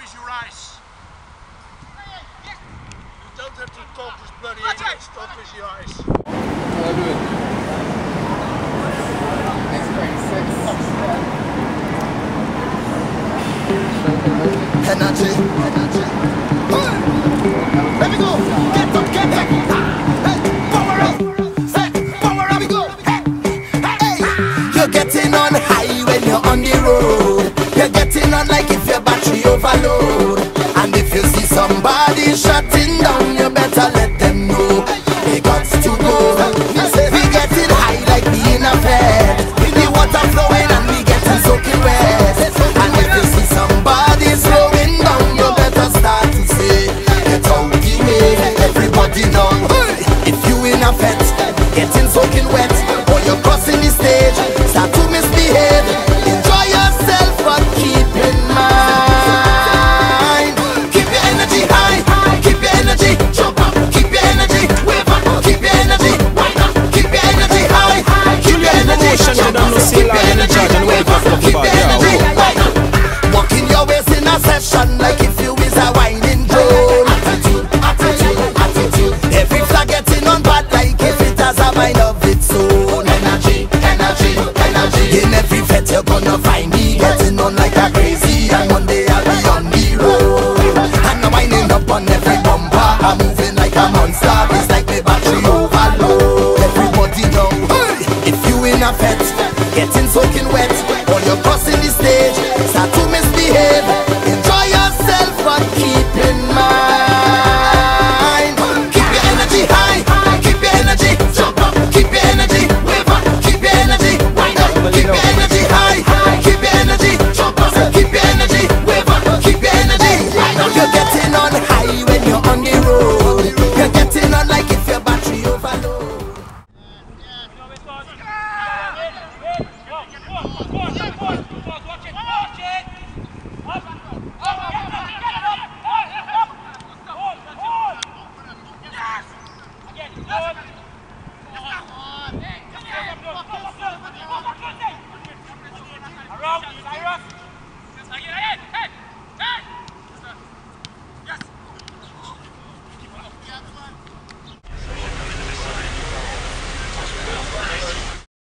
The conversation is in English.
as you race. You don't have to talk as bloody English, talk as you race. I'll do it. Next 26. Energy. Let me go. Get up. Hey, power up. Hey, power up. Let me go. Hey. You're getting on high when you're on the road. You're getting on like if your battery overload. And if you see somebody shutting down, you better let them know they got to go. We getting high like being a bed. The water flowing and we getting soaking wet. And if you see somebody slowing down, you better start to say, get out the way. Everybody know, if you in a pet, getting soaking wet, or you're crossing the stage, start to misbehave. Enjoy yourself, but keep in mind, keep your energy high, keep your energy jump up, keep your energy wave up, keep your energy wind up, keep your energy high, keep your energy jump up, keep your energy wave up, keep your energy wind up. Walking your waist in a session like if you is a whining drone. Attitude. Every flag getting on bad like if it has a mind of its own. Energy. In every vet you're gonna find me getting on like a crazy. And one day I'll be on the road. And I'm winding up on every bumper. I'm moving like a monster. It's like my battery overload. Everybody know, if you in a vet, getting soaking wet, or you're